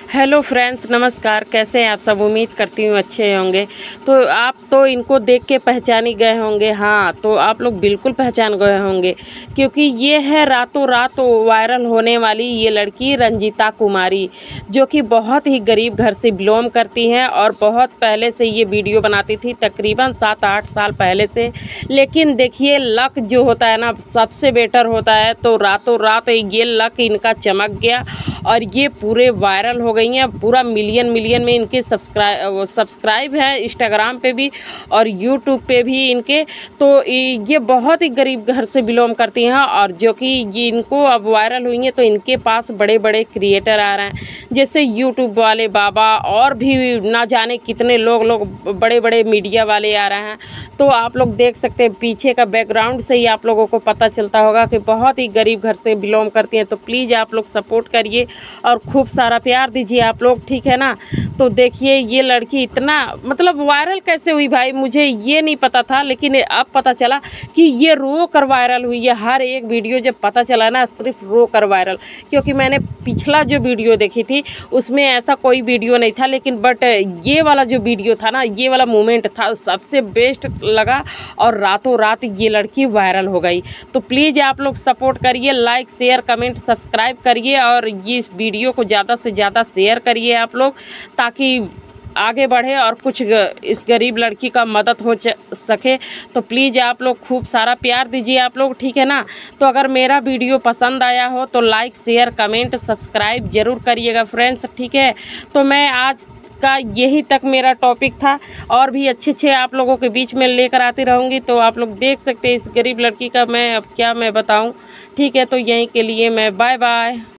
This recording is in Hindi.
हेलो फ्रेंड्स, नमस्कार। कैसे हैं आप सब? उम्मीद करती हूँ अच्छे होंगे। तो आप तो इनको देख के पहचान ही गए होंगे। हाँ, तो आप लोग बिल्कुल पहचान गए होंगे क्योंकि ये है रातों रात वायरल होने वाली ये लड़की रंजीता कुमारी, जो कि बहुत ही गरीब घर से बिलोंग करती हैं और बहुत पहले से ये वीडियो बनाती थी, तकरीबन 7-8 साल पहले से। लेकिन देखिए, लक जो होता है ना, सबसे बेटर होता है। तो रातों रात ये लक इनका चमक गया और ये पूरे वायरल हो गई हैं। पूरा मिलियन में इनके सब्सक्राइब है इंस्टाग्राम पे भी और यूट्यूब पे भी इनके। तो ये बहुत ही गरीब घर से बिलोंग करती हैं और जो कि ये इनको अब वायरल हुई हैं तो इनके पास बड़े बड़े क्रिएटर आ रहे हैं, जैसे यूट्यूब वाले बाबा और भी ना जाने कितने लोग बड़े बड़े मीडिया वाले आ रहे हैं। तो आप लोग देख सकते हैं, पीछे का बैकग्राउंड से ही आप लोगों को पता चलता होगा कि बहुत ही गरीब घर से बिलोंग करती हैं। तो प्लीज़ आप लोग सपोर्ट करिए और खूब सारा प्यार दीजिए आप लोग, ठीक है ना। तो देखिए, ये लड़की इतना मतलब वायरल कैसे हुई भाई, मुझे ये नहीं पता था, लेकिन अब पता चला कि ये रो कर वायरल हुई है। हर एक वीडियो जब पता चला ना, सिर्फ रो कर वायरल, क्योंकि मैंने पिछला जो वीडियो देखी थी उसमें ऐसा कोई वीडियो नहीं था, लेकिन बट ये वाला जो वीडियो था ना, ये वाला मोमेंट था, सबसे बेस्ट लगा और रातों रात ये लड़की वायरल हो गई। तो प्लीज़ आप लोग सपोर्ट करिए, लाइक शेयर कमेंट सब्सक्राइब करिए और ये इस वीडियो को ज़्यादा से ज़्यादा शेयर करिए आप लोग, ताकि आगे बढ़े और कुछ इस गरीब लड़की का मदद हो सके। तो प्लीज़ आप लोग खूब सारा प्यार दीजिए आप लोग, ठीक है ना। तो अगर मेरा वीडियो पसंद आया हो तो लाइक शेयर कमेंट सब्सक्राइब ज़रूर करिएगा फ्रेंड्स, ठीक है। तो मैं आज का यही तक मेरा टॉपिक था और भी अच्छे आप लोगों के बीच में लेकर आती रहूँगी। तो आप लोग देख सकते हैं इस गरीब लड़की का मैं अब क्या मैं बताऊँ, ठीक है। तो यहीं के लिए मैं बाय बाय।